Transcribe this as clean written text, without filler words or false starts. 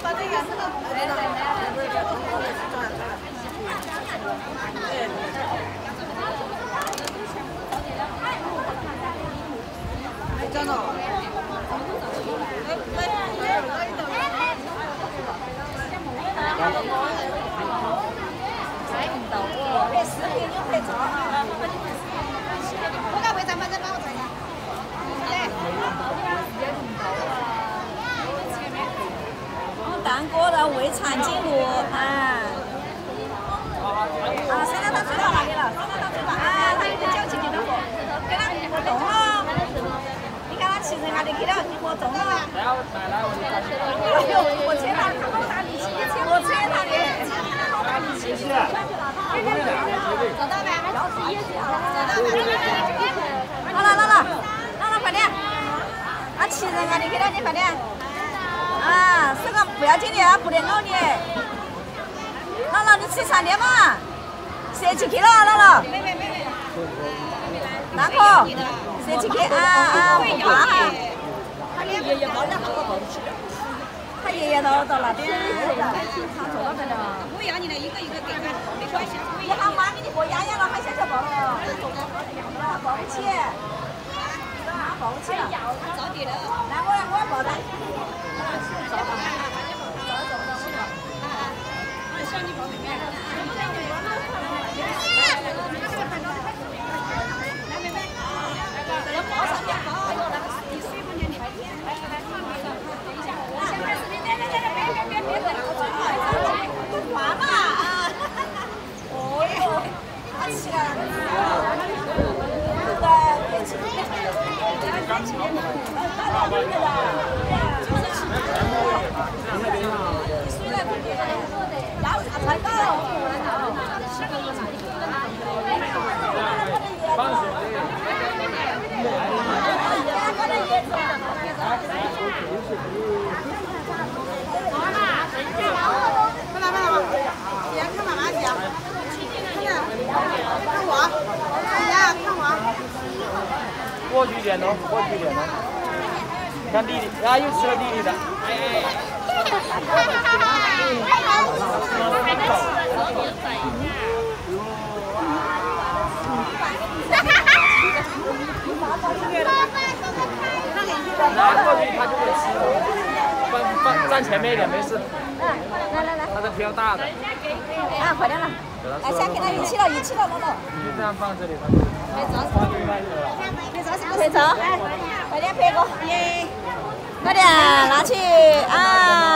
真的。 买唔到喎，你視頻要拍咗啊！我家會站咪再幫我睇下。蛋糕的围产金炉啊！啊，现在他追到哪里了？现在他追到啊，他有点交情你的火，给他活动了。你看他骑人啊，你给他活动了。哎呦，我切他，他好大力气，我切他的，好大力气。找到没？老了，快点！他骑人啊，你给他，你快点。啊，这个不要紧的啊，不得咬你。姥姥，你吃饭的嘛？射起去了，姥姥。那可射起去啊，不怕哈。他爷爷抱的好抱起的。他爷爷到那边，他坐到这了。我要你的一个一个给他，没关系。你喊妈给你过压压了，还想抱了？抱不起。抱不起了。着地了。来，我要抱他。像你抱妹妹。来妹妹，要抱上点，抱那个滴水不粘的。等一下，我先拍视频，别，挂嘛啊！哦哟，他起来了。别起，太高了！放手的。 先看妈妈去啊！看我，看我。 过去一点喽，看弟弟，啊，又吃了弟弟的。拿过去他就会吃，站前面一点没事。来，他是比较大的。 啊，快点了！哎，先给他一起了，姥姥。 你就这样放这里吧。 拍照，快点拍个，快点拿去啊！